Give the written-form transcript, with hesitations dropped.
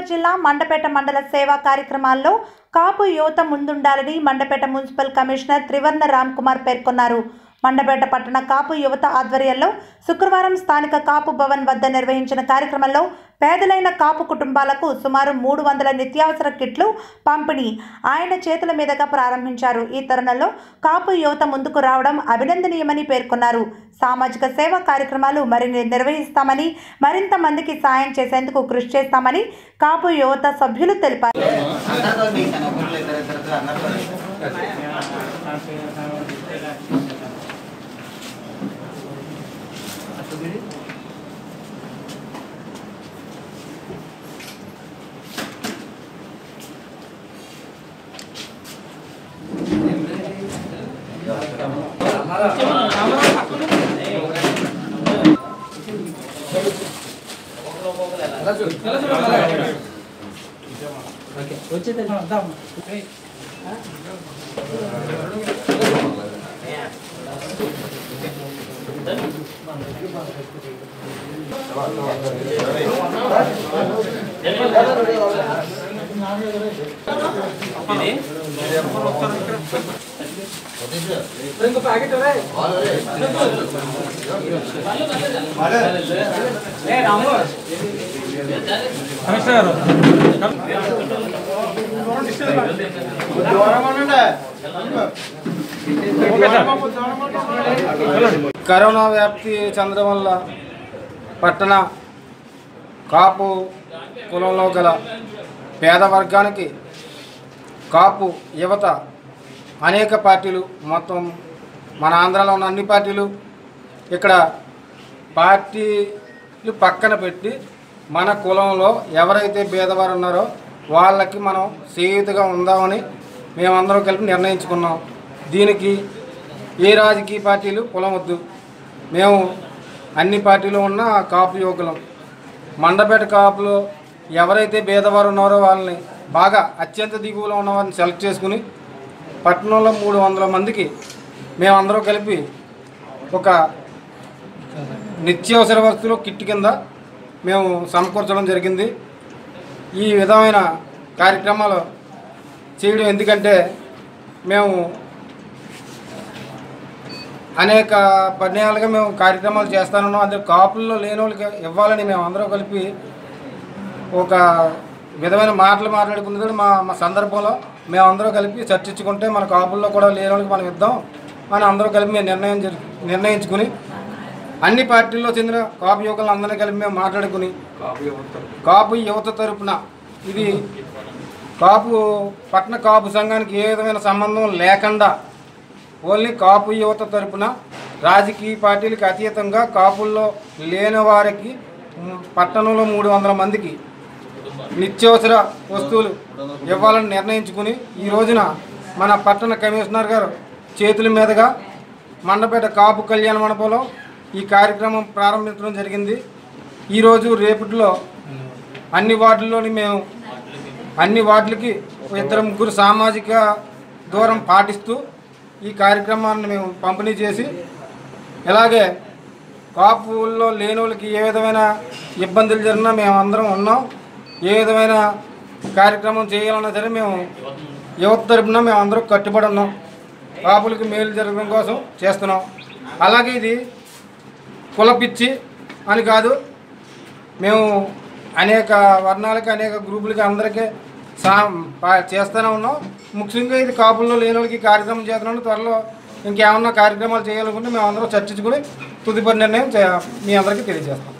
జిల్లా మండపేట మండల సేవా కార్యక్రమాల్లో కాపు యువత ముందుండాలని మండపేట మున్సిపల్ కమిషనర్ త్రివర్ణ రామ్ కుమార్ పేర్కొన్నారు. మండపేట పట్టణ కాపు యువత ఆధ్వర్యంలో శుక్రవారం స్థానిక కాపు భవన్ వద్ద నిర్వహించిన కార్యక్రమంలో పేదలైన కాపు కుటుంబాలకు సుమారు 300 నిత్యావసర కిట్లు పంపిణీ ఆయన చేతుల మీదుగా ప్రారంభించారు. ఈ తరుణంలో కాపు యువత ముందుకు రావడం అభినందనీయమని పేర్కొన్నారు. సామాజిక సేవా కార్యక్రమాలు మరిన్ని నిర్వహిస్తామని, మరింత మందికి సాయం చేసేందుకు కృషి చేస్తామని కాపు యువత సభ్యులు తెలిపారు. కరోనా వ్యాప్తి చెందడం వల్ల పట్టణ కాపు కులంలో గల పేద వర్గానికి కాపు యువత అనేక పార్టీలు, మొత్తం మన ఆంధ్రాలో ఉన్న అన్ని పార్టీలు ఇక్కడ పార్టీలు పక్కన పెట్టి మన కులంలో ఎవరైతే పేదవారు ఉన్నారో వాళ్ళకి మనం చేయుతగా ఉందామని మేమందరం కలిపి నిర్ణయించుకున్నాం. దీనికి ఏ రాజకీయ పార్టీలు కులం వద్దు. మేము అన్ని పార్టీలు ఉన్న కాపు యువకులం. మండపేట కాపులో ఎవరైతే పేదవారు ఉన్నారో వాళ్ళని బాగా అత్యంత దిగువలో ఉన్న వారిని సెలెక్ట్ చేసుకుని పట్టణంలో 300 మందికి మేమందరం కలిపి ఒక నిత్యావసర వస్తువులు కిట్ కింద మేము సమకూర్చడం జరిగింది. ఈ విధమైన కార్యక్రమాలు చేయడం ఎందుకంటే మేము అనేక పర్యాలుగా మేము కార్యక్రమాలు చేస్తానున్నాం. అందులో కాపుల్లో లేని వాళ్ళకి ఇవ్వాలని మేము అందరం కలిపి ఒక విధమైన మాటలు మాట్లాడుకున్నది మా సందర్భంలో మేమందరం కలిపి చర్చించుకుంటే మన కాపుల్లో కూడా లేని వాళ్ళకి మనం ఇద్దాం అని అందరూ కలిపి మేము నిర్ణయించుకుని అన్ని పార్టీల్లో చెందిన కాపు యువకులను అందరినీ కలిపి మేము మాట్లాడుకుని కాపు యువత తరపున ఇది కాపు పట్టణ కాపు సంఘానికి ఏ విధమైన సంబంధం లేకుండా ఓన్లీ కాపు యువత తరపున రాజకీయ పార్టీలకు అతీతంగా కాపుల్లో లేని వారికి పట్టణంలో 300 మందికి నిత్యావసర వస్తువులు ఇవ్వాలని నిర్ణయించుకుని ఈ రోజున మన పట్టణ కమిషనర్ గారు చేతుల మీదుగా మండపేట కాపు కళ్యాణ మండపంలో ఈ కార్యక్రమం ప్రారంభించడం జరిగింది. ఈరోజు రేపటిలో అన్ని వార్డుల్లోని మేము అన్ని వార్డులకి 2-3 సామాజిక దూరం పాటిస్తూ ఈ కార్యక్రమాన్ని మేము పంపిణీ చేసి, ఇలాగే కాపుల్లో లేని వాళ్ళకి ఏ విధమైన ఇబ్బందులు జరిగినా మేము అందరం ఉన్నాం. ఏ విధమైన కార్యక్రమం చేయాలన్నా సరే మేము యువత తరపున మేము అందరం కట్టుబడి ఉన్నాం. కాపులకి మేలు జరగడం కోసం చేస్తున్నాం. అలాగే ఇది కులపిచ్చి అని కాదు, మేము అనేక వర్ణాలకి అనేక గ్రూపులకి అందరికీ చేస్తూనే ఉన్నాం. ముఖ్యంగా ఇది కాపుల్లో లేని వాళ్ళకి కార్యక్రమం చేస్తున్నాం. త్వరలో ఇంకేమన్నా కార్యక్రమాలు చేయాలనుకుంటే మేము అందరం చర్చించుకుని తుదిపరి నిర్ణయం మీ అందరికీ తెలియజేస్తాం.